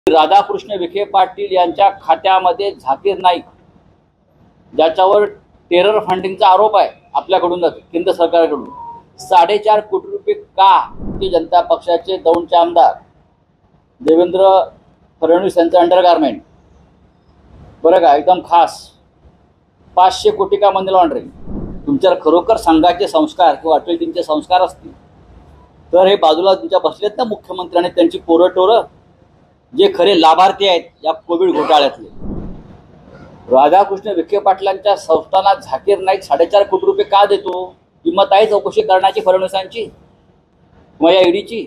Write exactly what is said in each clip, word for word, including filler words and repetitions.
राधाकृष्ण विखे पाटील यांच्या खात्यामध्ये झाकीर नाईक ज्याच्यावर टेरर फंडिंगचा आरोप आहे आपल्याकडून केंद्र सरकारकडून साडेचार कोटी रुपये का भारतीय जनता पक्षाचे दौंडचे आमदार देवेंद्र फडणवीस यांचं अंडरगारमेंट बरं का एकदम खास पाचशे कोटी का मनी लॉन्ड्रिंग तुमच्यावर खरोखर संघाचे संस्कार किंवा अटलजींचे संस्कार असतील तर हे बाजूला तुमच्या बसलेत ना मुख्यमंत्री आणि त्यांची पोरं टोरं जे खरे लाभार्थी आहेत या कोविड घोटाळ्यातले राधाकृष्ण विखे पाटलांच्या संस्थानात झाकीर नाईक साडेचार कोटी रुपये का देतो किंमत आहे चौकशी करण्याची फडणवीसांची किंवा या ईडीची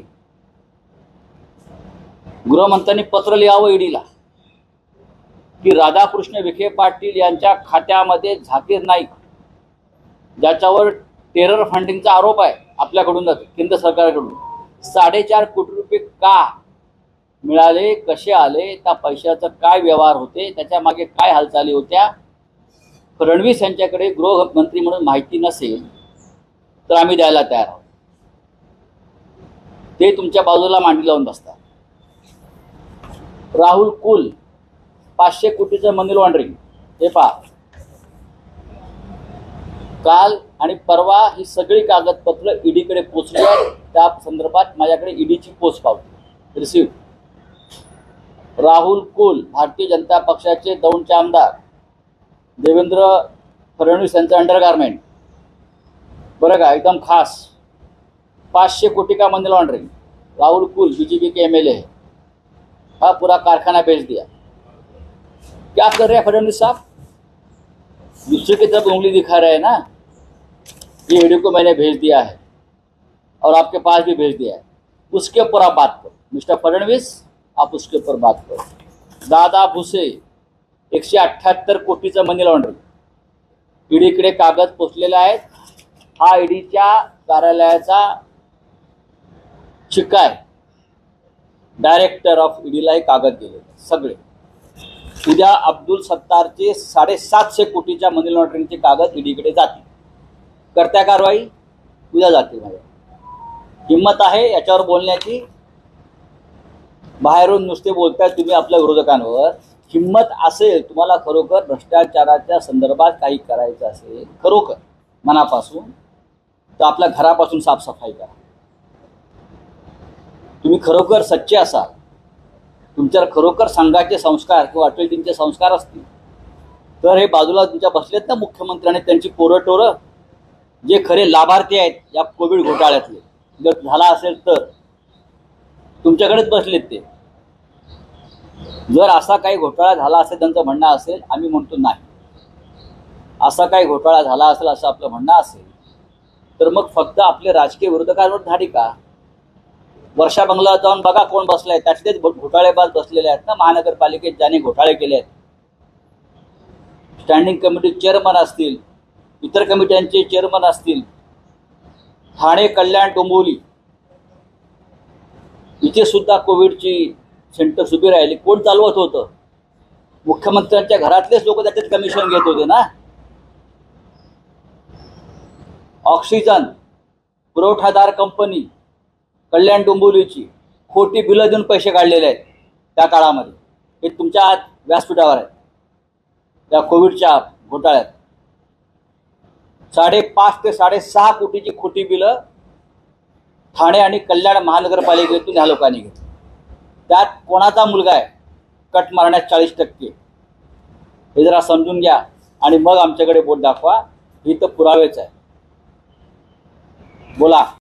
गृहमंत्र्यांनी पत्र लिहावं ईडीला की राधाकृष्ण विखे पाटील यांच्या खात्यामध्ये झाकीर नाईक ज्याच्यावर टेरर फंडिंगचा आरोप आहे आपल्याकडून केंद्र सरकारकडून साडेचार कोटी रुपये का मिळाले कसे आले त्या पैशाचा काय व्यवहार होते त्याच्या मागे काय हालचाली होत्या फडणवीस यांच्याकडे गृहमंत्री म्हणून माहिती नसेल तर आम्ही द्यायला तयार आहोत ते तुमच्या बाजूला मांडी लावून बसतात. राहुल कुल पाचशे कोटीचं मनी लॉन्ड्रिंग हे पहा काल आणि परवा ही सगळी कागदपत्र ईडीकडे पोचली आहेत. त्या संदर्भात माझ्याकडे ईडीची पोच पावती रिसिव्ह. राहुल कुल भारतीय जनता पक्षाचे दौंडचे आमदार देवेंद्र फडणवीस यांचं अंडरगारमेंट बरं का एकदम खास पाचशे कोटी का money laundering Rahul Kul BJP के एमएलए है हाँ पूरा कारखाना बेच दिया. क्या कर रहे हैं फडणवीस साहब दूसरे की तरफ उंगली दिखा रहे हैं ना ये वीडियो को मैंने भेज दिया है और आपके पास भी भेज दिया है उसके ऊपर आप बात करो मिस्टर फडणवीस आप उसके ऊपर बात करो. दादा भुसे एकशे अठ्ठ्याहत्तर कोटीचं मनी लॉन्ड्रिंग ईडीकडे कागद पोचलेला आहे. हा ईडीच्या कार्यालयाचा शिक्का आहे. डायरेक्टर ऑफ ईडीला हे कागद गेले सगळे. उद्या अब्दुल सत्तारचे साडेसातशे कोटीच्या मनी लॉन्ड्रिंगचे कागद ईडीकडे जातील. करत्या कारवाई उद्या जातील. माझ्या हिंमत आहे याच्यावर बोलण्याची. बाहेरून नुसते बोलताय तुम्ही आपल्या विरोधकांवर. हिंमत असेल तुम्हाला खरोखर भ्रष्टाचाराच्या संदर्भात काही करायचं असेल खरोखर मनापासून तर आपल्या घरापासून साफसफाई करा. तुम्ही खरोखर सच्चे असाल तुमच्यावर खरोखर संघाचे संस्कार किंवा अटलजींचे संस्कार असतील तर हे बाजूला तुमच्या बसलेत ना मुख्यमंत्री आणि त्यांची पोरं टोरं जे खरे लाभार्थी आहेत या कोविड घोटाळ्यातले जर झाला असेल तर तुमच्याकडेच बसलेत ते. जर असा काही घोटाळा झाला असेल त्यांचं म्हणणं असेल आम्ही म्हणतो नाही असा काही घोटाळा झाला असेल असं आपलं म्हणणं असेल तर मग फक्त आपले राजकीय विरोधकांवर धाडी का. वर्षा बंगल्यावर जाऊन बघा कोण बसलाय त्यातलेच घोटाळेबाज बसलेले आहेत ना. महानगरपालिकेत ज्यांनी घोटाळे केले आहेत स्टँडिंग कमिटी चेअरमन असतील इतर कमिट्यांचे चेअरमन असतील. ठाणे कल्याण डोंबिवली इथे सुद्धा कोविडची सेंटर्स उभी राहिली. कोण चालवत होतं मुख्यमंत्र्यांच्या घरातलेच लोक त्याच्यात कमिशन घेत होते ना. ऑक्सिजन पुरवठादार कंपनी कल्याण डोंबिवलीची खोटी बिलं देऊन पैसे काढलेले आहेत त्या काळामध्ये. हे तुमच्या आज व्यासपीठावर आहेत त्या कोविडच्या घोटाळ्यात. साडेपाच ते साडेसहा कोटीची खोटी बिलं ठाणे आणि कल्याण महानगरपालिकेतून ह्या लोकांनी घेतली. त्यात कोणाचा मुलगा आहे कट मारण्यात चाळीस टक्के हे जरा समजून घ्या आणि मग आमच्याकडे बोट दाखवा. ही तर पुरावेच आहे. बोला.